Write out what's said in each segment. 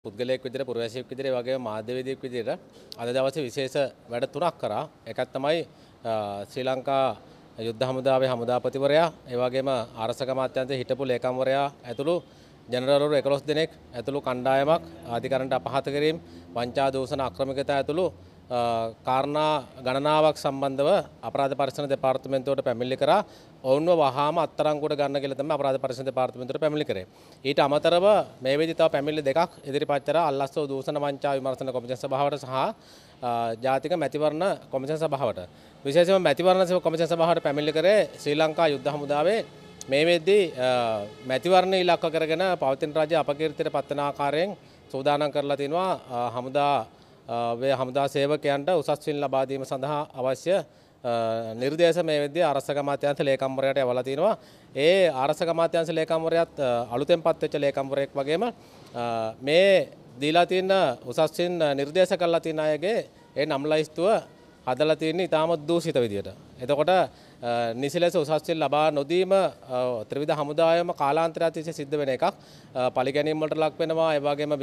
පුද්ගලයෙක් විදිහට පුරවැසියෙක් විදිහට ඒ වගේම මාධ්‍යවේදියෙක් විදිහට අද දවසේ විශේෂ වැඩ තුනක් කරා. එකක් තමයි ශ්‍රී ලංකා යුද්ධ හමුදාවේ හමුදාපතිවරයා, ඒ වගේම ආරක්ෂක අමාත්‍යාංශයේ හිටපු ලේකම්වරයා ඇතුළු ජනරල්වරු 11 දෙනෙක් ඇතුළු කණ්ඩායමක් අධිකරණයට අපහාත කිරීම, වංචා දූෂණ අක්‍රමිකතා ඇතුළු කාරණා ගණනාවක් සම්බන්ධව අපරාධ පරීක්ෂණ දෙපාර්තමේන්තුවට පැමිණිලි කරා. ඔවුන්ව වහාම අත්අඩංගුවට ගන්න කියලා තමයි අපරාධ පරීක්ෂණ දෙපාර්තමේන්තුවට පැමිණිලි කරේ. ඊට අමතරව මේ වෙදි තව පැමිණිලි දෙකක් ඉදිරිපත් කරා අල්ලස්සෝ දූෂණ වංචා විමර්ශන කොමිෂන් සභාවට සහ ජාතික මැතිවරණ කොමිෂන් සභාවට. විශේෂයෙන්ම මැතිවරණ කොමිෂන් සභාවට පැමිණිලි කරේ ශ්‍රී ලංකා යුද්ධ හමුදාවේ මේ වෙද්දී මැතිවරණ ඉලක්ක කරගෙන පවතින රජය අපකීර්තියට පත්වන ආකාරයෙන් සූදානම් කරලා තිනවා හමුදා සේවකයන්ට උසස් වින් ලබා දීම සඳහා අවශ්‍ය නිර්දේශ මේ වෙද්දී ආරක්ෂක අමාත්‍යාංශ ලේකම්වරයාට යවලා තිනවා. ඒ ආරක්ෂක අමාත්‍යාංශ ලේකම්වරයාත් අලුතෙන් පත් වෙච්ච ලේකම්වරයෙක් වගේම මේ දීලා තියෙන උසස් වින් නිර්දේශ කරලා තියෙන අයගේ ඒ නම් ලයිස්තුව හදලා තියෙන්නේ ඉතාමත් දූෂිත විදියට. එතකොට නිසි ලෙස උසස් වින් ලබා නොදීම ත්‍රිවිධ හමුදායම කාලාන්තරයක් තිස්සේ සිද්ධ වෙන එකක්. පරිගැනීම් වලට ලක් වෙනවා, ඒ වගේම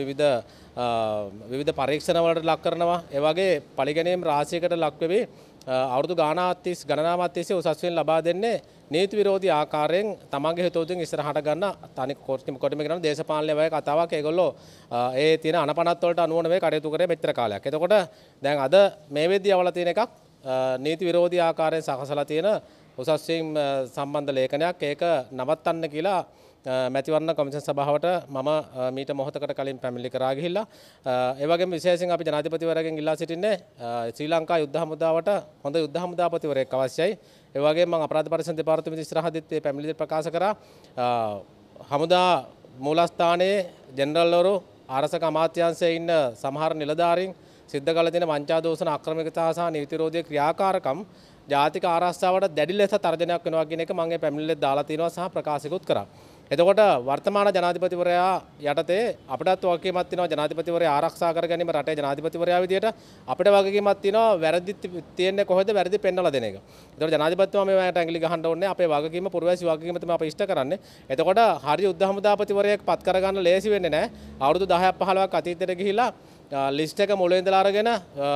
විවිධ පරීක්ෂණ වලට ලක් කරනවා. ඒ වගේ පරිගැනීම් රාශියකට ලක් වෙවි අවුරුදු ගණනාවක් තිස්සේ උසස් වින් ලබා දෙන්නේ නීති විරෝධී ආකාරයෙන් තමන්ගේ හිතෝදින් ඉස්සරහට ගන්න තනි කොටිම කරන දේශපාලනය වගේ කතාවක්. ඒගොල්ලෝ ඒ තියෙන අනපනත් වලට අනුව නෙවෙයි කටයුතු කරේ මෙච්චර කාලයක්. එතකොට දැන් අද මේ වෙද්දී අවලා තියෙන එකක් නීති විරෝධී ආකාරයෙන් සකසලා තියෙන උසස් වින් සම්බන්ධ ලේඛනයක්. ඒක නවත්තන්න කියලා මැතිවරණ කොමිෂන් සභාවට මම මීට මොහොතකට කලින් පැමිණිලි කරා ගිහිල්ලා ඒ වගේම විශේෂයෙන් අපි ජනාධිපතිවරයාගෙන් ඉල්ලා සිටින්නේ ශ්‍රී ලංකා යුද්ධ හමුදාවට හොඳ යුද්ධ හමුදාපතිවරයෙක් අවශ්‍යයි. ඒ වගේම මම අපරාධ පරීක්ෂණ දෙපාර්තමේන්තුව ඉස්සරහදීත් මේ පැමිණිලි ප්‍රකාශ කරා. හමුදා මූලස්ථානයේ ජෙනරල්වරු ආරක්ෂක අමාත්‍යාංශයේ ඉන්න සමහර නිලධාරීන් සිද්ධ කළ තියෙන වංචා දෝෂණ අක්‍රමිකතා සහ නීති විරෝධී ක්‍රියාකාරකම් ජාතික ආරක්ෂාවට දැඩි ලෙස තර්ජනයක් වෙනවා කියන එක මම මේ පැමිණිල්ලේ දාලා තියෙනවා සහ ප්‍රකාශිකුත් කරා. එතකොට වර්තමාන ජනාධිපතිවරයා යටතේ අපිටත් වගකීමක් තියෙනවා ජනාධිපතිවරයා ආරක්ෂා කර ගැනීම රටේ ජනාධිපතිවරයා විදියට අපිට වගකීමක් තියෙනවා වැරදි තියෙන්නේ කොහෙද වැරදි පෙන්වලා දෙන එක. එතකොට ජනාධිපතිතුමා මේවට ඇඟිලි ගහන්න ඕනේ අපේ වගකීම පුරවැසි වගකීම තමයි අපි ඉෂ්ට කරන්නේ. එතකොට හරි යුද්ධ හමුදාපතිවරයෙක් පත් කරගන්න ලේසි වෙන්නේ නැහැ. අවුරුදු 10ක් 15ක් අතීතයට ගිහිලා ලිස්ට් එක මුලින් ඉඳලා අරගෙන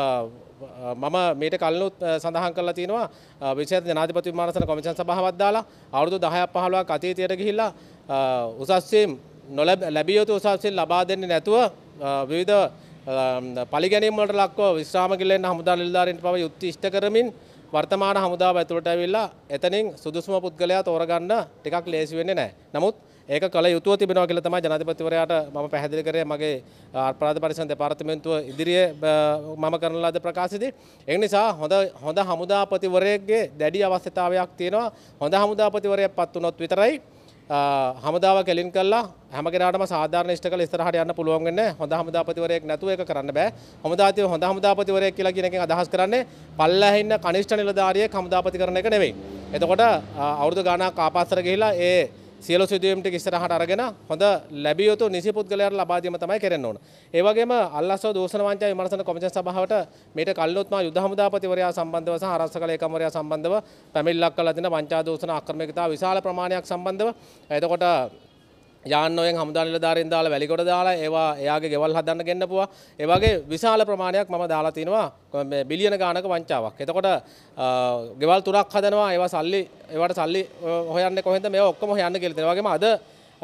මම මේට කලිනුත් සඳහන් කරලා තියෙනවා විශේෂ ජනාධිපති විමර්ශන කොමිෂන් සභාවක් දාලා අවුරුදු 10ක් 15ක් අතීතයට ගිහිල්ලා උසස් වින් ලැබිය යුතු උසස් වින් ලබා දෙන්නේ නැතුව විවිධ පරිගැනීම් වලට ලක්ව විශ්‍රාම ගිල්ලෙන් හමුදා නිලධාරීන්ට පව යුක්ති ඉෂ්ට කරමින් වර්තමාන හමුදාව ඇතුළට ඇවිල්ලා එතනින් සුදුසුම පුද්ගලයා තෝරගන්න ටිකක් ලේසි වෙන්නේ නැහැ. නමුත් ඒක කල යුතුව තිබෙනවා කියලා තමයි ජනාධිපතිවරයාට මම පැහැදිලි කරේ මගේ අපරාධ පරීක්ෂණ දෙපාර්තමේන්තුව ඉදිරියේ මම කරන ලද ප්‍රකාශයේදී. ඒ නිසා හොඳ හමුදාපතිවරයෙක්ගේ දැඩි අවශ්‍යතාවයක් තියෙනවා. හොඳ හමුදාපතිවරයෙක් පත් වුණොත් විතරයි හමුදාව කෙලින් කළා හැම කෙනාටම සාධාරණ ඉෂ්ට කළ ඉස්සරහට යන්න පුළුවන් වෙන්නේ. හොඳ හමුදාපතිවරයෙක් නැතුව ඒක කරන්න බෑ. හොඳ හමුදාපතිවරයෙක් කියලා කියන එකෙන් අදහස් කරන්නේ පල්ලෙහා ඉන්න කනිෂ්ඨ නිලධාරියෙක් හමුදාපති කරන එක නෙවෙයි. එතකොට අවුරුදු ගාණක් ආපස්සට ගිහිලා ඒ සියලු සිදුවීම් ටික ඉස්සරහට අරගෙන හොඳ ලැබිය යුතු නිසි පුද්ගලයාට ලබා දීම තමයි කරන්න ඕන. ඒ වගේම අල්ලස්සෝ දූෂණ වංචා විමර්ශන කොමිෂන් සභාවට මේට කලිනුත් මා යුද හමුදාපතිවරයා සම්බන්ධව සහ ආරක්ෂක ලේකම්වරයා සම්බන්ධව පැමිණිල්ලක් කළා තියෙන වංචා දූෂණ අක්‍රමිකතා විශාල ප්‍රමාණයක් සම්බන්ධව. එතකොට යාන්නෝයෙන් හමුදා නිලධාරීන් දාලා වැලිකොට දාලා ඒවා එයාගේ ගෙවල් හදන්න ගෙන්නපුවා. ඒ වගේ විශාල ප්‍රමාණයක් මම දාලා තිනවා මේ බිලියන ගානක වංචාවක්. එතකොට ගෙවල් තුනක් හදනවා ඒවට සල්ලි හොයන්නේ කොහෙන්ද මේවා ඔක්කොම හොයන්න කියලා තියෙනවා. වගේම අද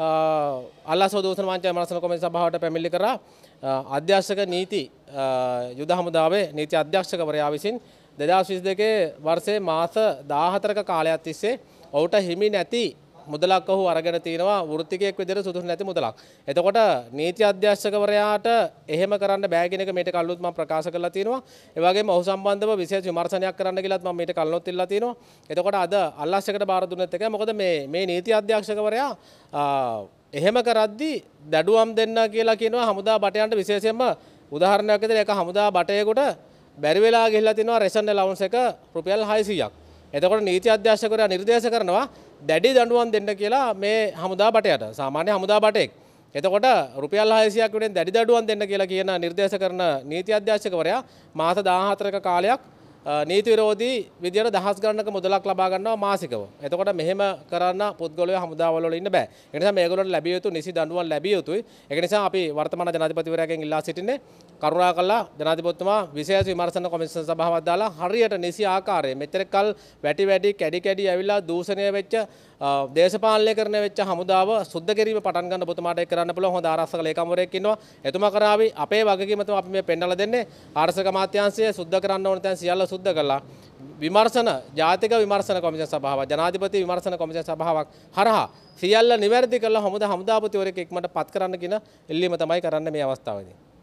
අල්ලස්සෝ දූෂණ වංචා විමර්ශන කොමිෂන් සභාවට පැමිණිලි කරා අධ්‍යක්ෂක නීති යුද හමුදාවේ නීති අධ්‍යක්ෂකවරයා විසින් 2022 වර්ෂයේ මාස 14ක කාලයක් තිස්සේ ඔහුට හිමි නැති මුදලක් ඔහු අරගෙන තිනවා වෘත්තිකයෙක් විදිහට සුදුසු නැති මුදලක්. එතකොට නීති අධ්‍යක්ෂකවරයාට එහෙම කරන්න බෑ කියන එක මේට කලිනුත් මම ප්‍රකාශ කරලා තිනවා. ඒ වගේම ඔහු සම්බන්ධව විශේෂ විමර්ශනයක් කරන්න කියලාත් මම මේට කලිනුත් ඉල්ලලා තිනවා. එතකොට අද අල්ලස්සකට බාර දුන්නෙත් එකයි. මොකද මේ නීති අධ්‍යක්ෂකවරයා එහෙම කරද්දී දඩුවම් දෙන්න කියලා කියනවා හමුදා බටයන්ට. විශේෂයෙන්ම උදාහරණයක් විදිහට එක හමුදා බටයකට බැරි වෙලා ගිහිල්ලා තිනවා රෙෂන් ඇලවුන්ස් එක රුපියල් 600ක්. එතකොට නීති අධ්‍යක්ෂකවරයා නිර්දේශ කරනවා දැඩි දඬුවම් දෙන්න කියලා මේ හමුදා බටයට. සාමාන්‍ය හමුදා බටෙක්. එතකොට රුපියල් 600ක් වෙනින් දැඩි දඬුවම් දෙන්න කියලා කියන නිර්දේශ කරන නීති අධ්‍යක්ෂකවරයා මාස 14ක කාලයක් නීති විරෝධී විදියට දහස් ගණනක මුදලක් ලබා ගන්නවා මාසිකව. එතකොට මෙහෙම කරන්න පුද්ගලයෝ හමුදාවල වල ඉන්න බෑ. ඒ නිසා මේගොල්ලන්ට ලැබිය යුතු නිසි දඬුවම් ලැබිය යුතුයි. ඒක නිසා අපි වර්තමාන ජනාධිපතිවරයාගෙන් ඉල්ලා සිටින්නේ කරුණාකරලා ජනාධිපතිතුමා විශේෂ විමර්ශන කොමිෂන් සභාවක් දාලා හරියට නිසි ආකාරයෙන් මෙච්චර කල් වැටි කැඩි ඇවිල්ලා දූෂණය වෙච්ච දේශපාලනය කරන වෙච්ච හමුදාව සුද්ධ කිරීම පටන් ගන්න ඔබතුමාට ඒක කරන්න පුළුවන් හොඳ ආරක්ෂක ලේකම්වරයෙක් ඉන්නවා. එතුමා කරාවි අපේ වගකීම තමයි අපි මේ පෙන්නලා දෙන්නේ. ආරක්ෂක අමාත්‍යාංශය සුද්ධ කරන්න ඕන තැන් සියල්ල සුද්ධ කළා. විමර්ශන ජාතික විමර්ශන කොමිෂන් සභාවක් ජනාධිපති විමර්ශන කොමිෂන් සභාවක් හරහා සියල්ල නිවැරදි කරලා හමුදාපතිවරයෙක් ඉක්මනට පත් කරන්න කියන ඉල්ලීම තමයි කරන්න මේ අවස්ථාවේදී.